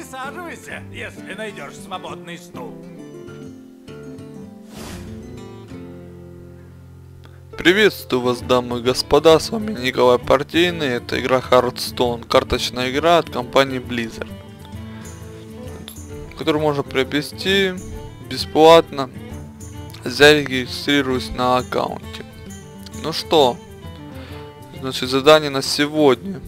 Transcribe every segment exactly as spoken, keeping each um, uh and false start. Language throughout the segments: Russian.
Присаживайся, если найдешь свободный стул. Приветствую вас, дамы и господа, с вами Николай Партийный, это игра Hearthstone, карточная игра от компании Blizzard, которую можно приобрести бесплатно, зарегистрируясь на аккаунте. Ну что, значит, задание на сегодня.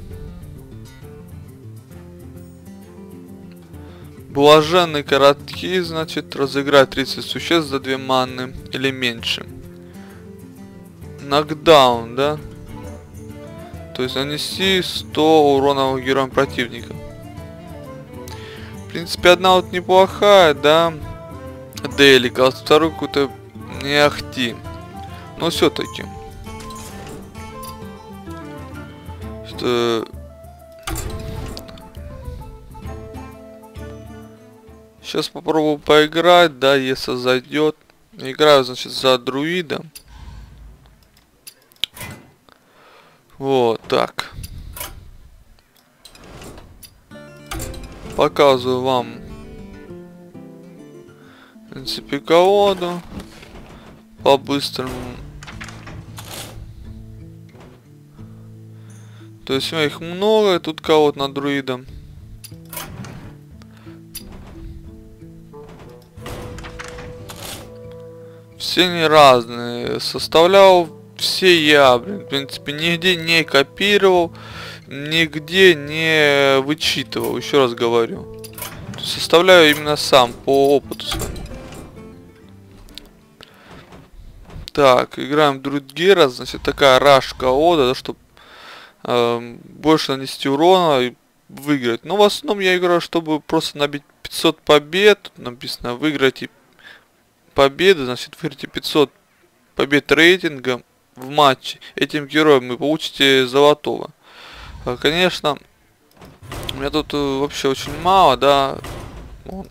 Блаженные коротки, значит, разыграть тридцать существ за две манны или меньше. Нокдаун, да? То есть нанести сто урона героям противника. В принципе, одна вот неплохая, да? Делика, а второй какой-то не ахти. Но все-таки. Что... Сейчас попробую поиграть, да, если зайдет. Играю, значит, за друида. Вот так. Показываю вам, в принципе, колоду по-быстрому. То есть их много, тут колод на друида. Все они разные. Составлял все я, блин, в принципе, нигде не копировал, нигде не вычитывал, еще раз говорю. Составляю именно сам, по опыту своему. Так, играем Друидгера, значит, такая раш колода, да, чтобы э, больше нанести урона и выиграть. Но в основном я играю, чтобы просто набить пятьсот побед. Тут написано, выиграйте победы, значит, выиграйте пятьсот побед рейтинга в матче. Этим героем вы получите золотого. Конечно, у меня тут вообще очень мало, да. Ну,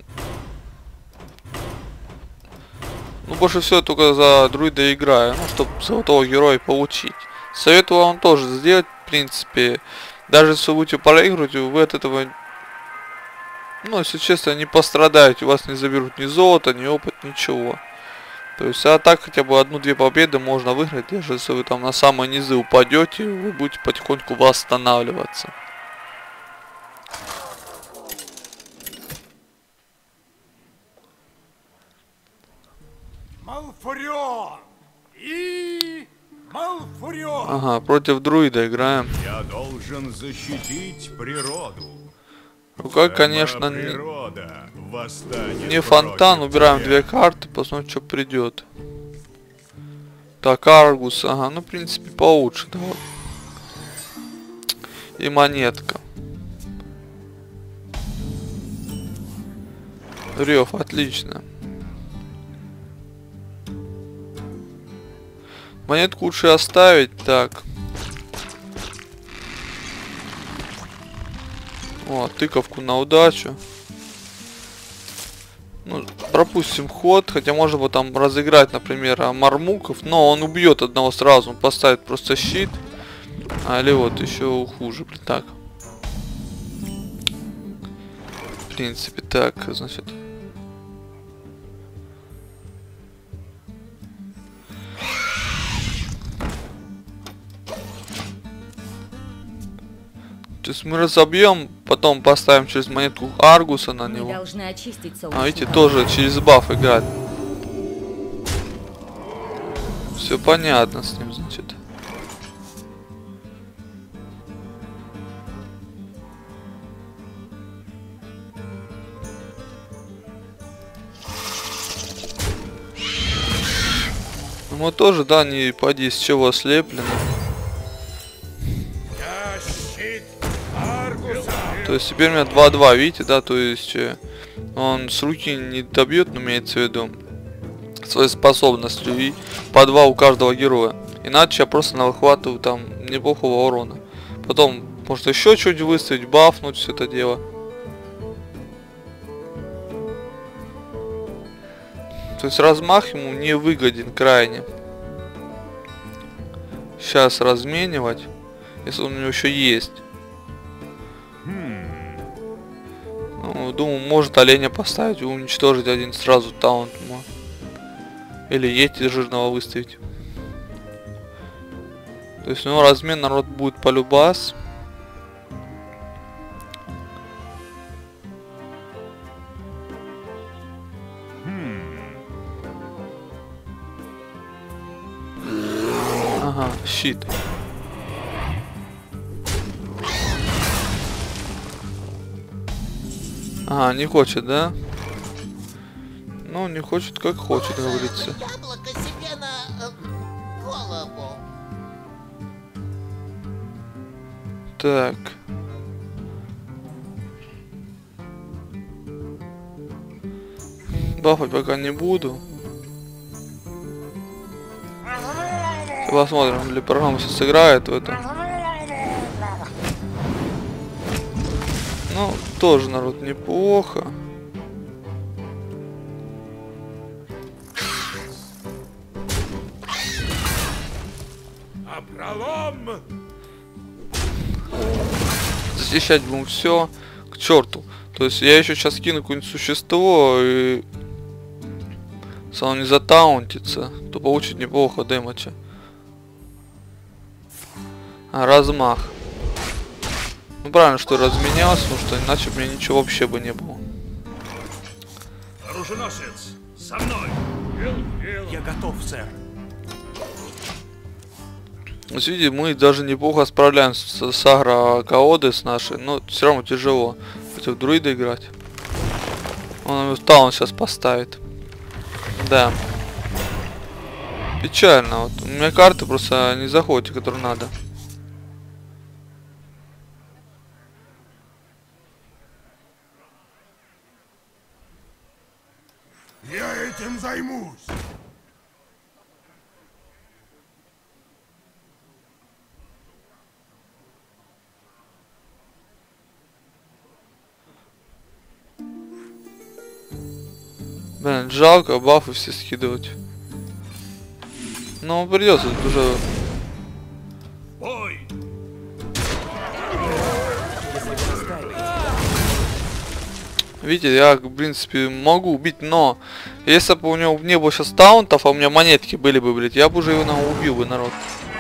больше всего только за друида играю, ну, чтобы золотого героя получить. Советую вам тоже сделать, в принципе. Даже если вы будете проигрывать, вы от этого, ну, если честно, не пострадаете. У вас не заберут ни золото, ни опыт, ничего. То есть, а так хотя бы одну-две победы можно выиграть, даже если вы там на самые низы упадете, вы будете потихоньку восстанавливаться. Малфурион и Малфурион. Ага, против друида играем. Я должен защитить природу. Рука, конечно, природа не фонтан. Убираем две карты, посмотрим, что придет. Так, Аргус, ага, ну, в принципе, получше, да, вот. И монетка. Рев, отлично. Монетку лучше оставить, так. О, тыковку на удачу. Ну, пропустим ход, хотя можно бы там разыграть, например, Мармуков, но он убьет одного сразу, он поставит просто щит. А, или вот еще хуже, блин, так. В принципе, так, значит. То есть мы разобьем, потом поставим через монетку Аргуса на него. А видите, тоже через баф играть. Все понятно с ним, значит. Мы тоже, да, не поди с чего слеплены. То есть теперь у меня два-два, видите, да, то есть он с руки не добьет, но имеется в виду своей способностью, и по два у каждого героя. Иначе я просто нахватываю там неплохого урона. Потом может еще что-нибудь выставить, бафнуть все это дело. То есть размах ему не выгоден крайне. Сейчас разменивать, если он у него еще есть. Ну, Ну, думаю, может оленя поставить и уничтожить один сразу таунт. Или йети жирного выставить. То есть, ну, размен народ будет полюбас. Ага, щит. Ага, не хочет, да? Ну, не хочет, как хочет, как говорится. Яблоко себе на э, голову. Так. Бафать пока не буду. Посмотрим, ли программа сейчас сыграет в этом. Ну, тоже народ неплохо. А пролом! Защищать будем все к черту. То есть я еще сейчас кину какое-нибудь существо и если оно не затаунтится, то получит неплохо дэмэджа. А, размах. Ну правильно, что разменялся, потому что иначе у меня ничего вообще бы не было. Оруженосец, со мной! Я готов, сэр. То есть, видите, мы даже неплохо справляемся с, с агро-коодой с нашей, но все равно тяжело против друида играть. Он таун сейчас поставит. Да. Печально. Вот. У меня карты просто не заходят, которые надо. Я этим займусь. Блин, жалко бафы все скидывать. Но придется уже. Ой! Видите, я в принципе могу убить, но если бы у него не было сейчас таунтов, а у меня монетки были бы, блядь, я бы уже его наверное, убил бы, народ.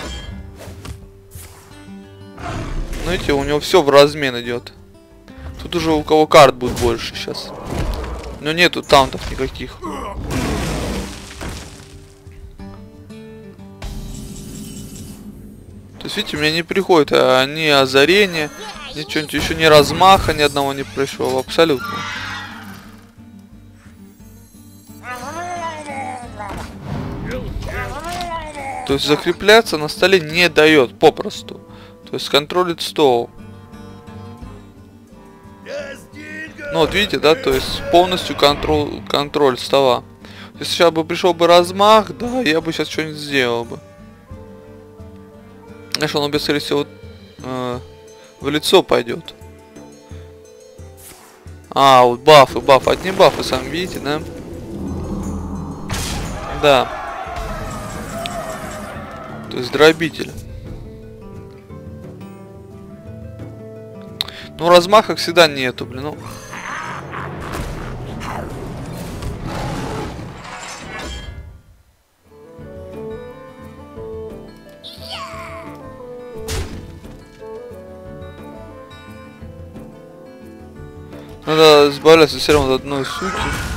Ну видите, у него все в размен идет. Тут уже у кого карт будет больше сейчас. Но нету таунтов никаких. То есть, видите, у меня не приходит а, ни озарения, ни что-нибудь, еще ни размаха ни одного не пришло, абсолютно. То есть закрепляться на столе не дает попросту. То есть контролит стол. Ну вот видите, да, то есть полностью контроль, контроль стола. Если сейчас бы пришел бы размах, да, я бы сейчас что-нибудь сделал бы. Знаешь, он, без скорее всего, э, в лицо пойдет. А, вот бафы, бафы, одни бафы, сами видите, да? Да. То есть дробитель. Ну, размаха всегда нету, блин, ну. Надо избавляться все равно от одной суки.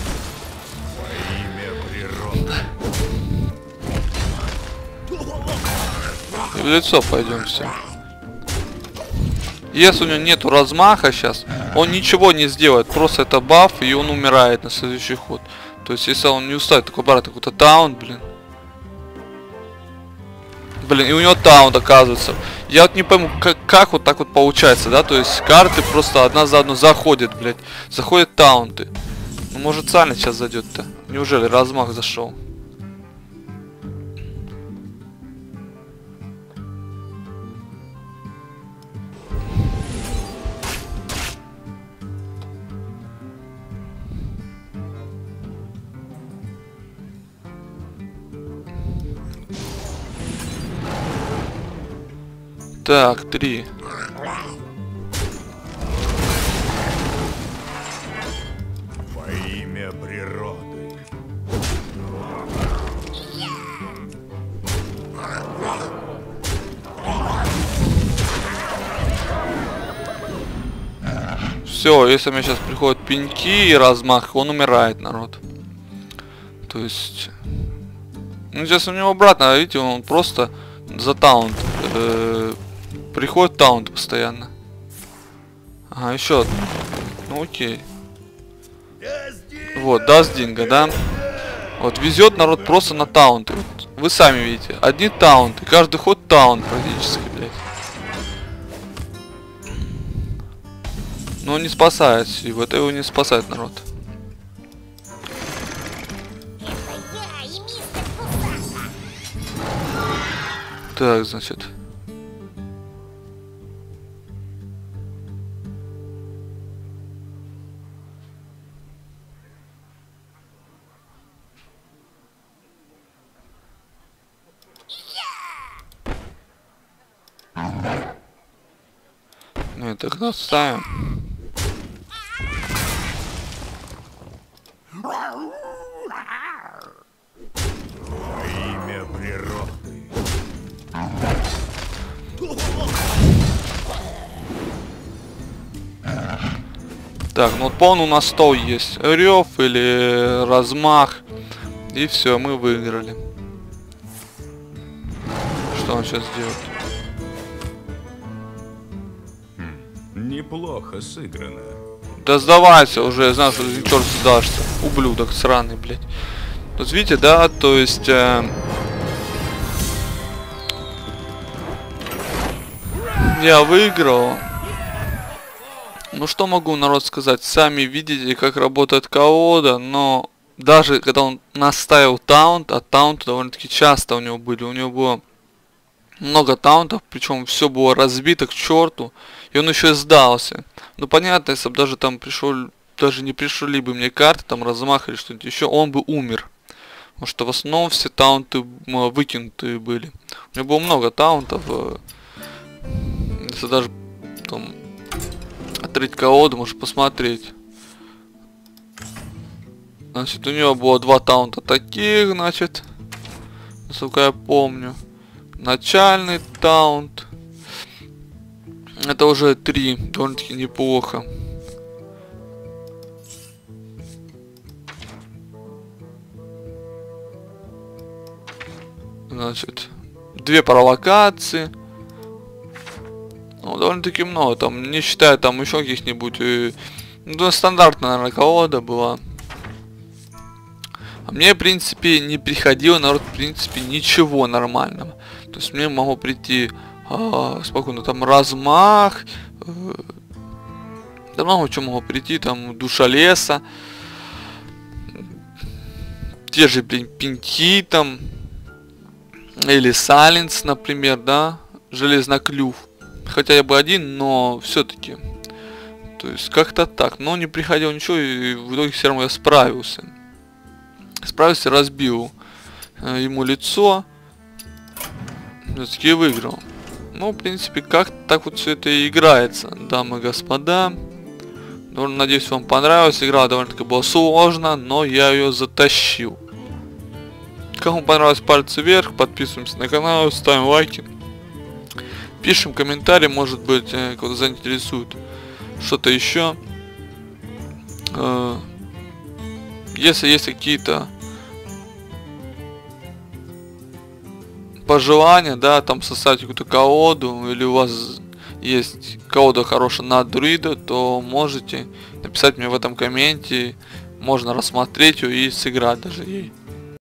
И в лицо пойдем все. Если у него нету размаха сейчас, он ничего не сделает. Просто это баф, и он умирает на следующий ход. То есть, если он не уставит такой брать какой-то таунт, блин. Блин, и у него таунт оказывается. Я вот не пойму, как, как вот так вот получается, да? То есть, карты просто одна за одну заходят, блядь. Заходят таунты. Ну, может, Сальный сейчас зайдет-то. Неужели размах зашел? Так, три. все, если у меня сейчас приходят пеньки и размах, он умирает, народ. То есть... Ну, сейчас у него обратно, видите, он просто за таунт. Э, приходит таунт постоянно. Ага, еще одно. Ну, окей. Вот, даст Динго, да? Вот, везет народ просто на таунты. Вот, вы сами видите, одни таунты. Каждый ход таунт практически, блядь. Но он не спасает, и вот его не спасает народ. Так, значит. Ну и тогда ставим. Имя природы. Так, ну вот полный у нас стол есть. Рев или размах. И все, мы выиграли. Что он сейчас делает? Неплохо сыграно. Да сдавайся уже, я знаю, что ты черт сдашься. Ублюдок сраный, блядь. Тут видите, да, то есть... Э, я выиграл. Ну что могу, народ, сказать? Сами видите, как работает колода, но... Даже когда он наставил таунт, а таунты довольно-таки часто у него были. У него было много таунтов, причем все было разбито к черту. И он еще и сдался. Ну понятно, если бы даже там пришел, даже не пришли бы мне карты, там размах или что-нибудь еще, он бы умер. Потому что в основном все таунты выкинутые были. У него было много таунтов. Если даже там открыть колоду, можно посмотреть. Значит, у него было два таунта таких, значит, насколько я помню. Начальный таунт. Это уже три, довольно-таки неплохо. Значит, две провокации. Ну, довольно-таки много, там, не считая там еще каких-нибудь... Э, ну, стандартная, наверное, колода была. А мне, в принципе, не приходило, народ, в принципе, ничего нормального. То есть мне могло прийти э, спокойно там размах, э, да много чего могло прийти, там душа леса, те же, блин, пеньки там, или сайленс, например, да, железноклюв. Хотя я бы один, но все-таки. То есть как-то так. Но не приходило ничего, и в итоге все равно я справился. Справился, разбил э, ему лицо. Все-таки выиграл. Ну, в принципе, как так вот все это и играется, дамы и господа. Надеюсь, вам понравилась. Игра довольно-таки была сложно, но я ее затащил. Кому понравилось, пальцы вверх, подписываемся на канал, ставим лайки. Пишем комментарии, может быть, э, кого-то заинтересует что-то еще. Э, если есть какие-то пожелания, да, там составить какую-то колоду, или у вас есть колода хорошая на друида, то можете написать мне в этом комменте, можно рассмотреть ее и сыграть даже ей.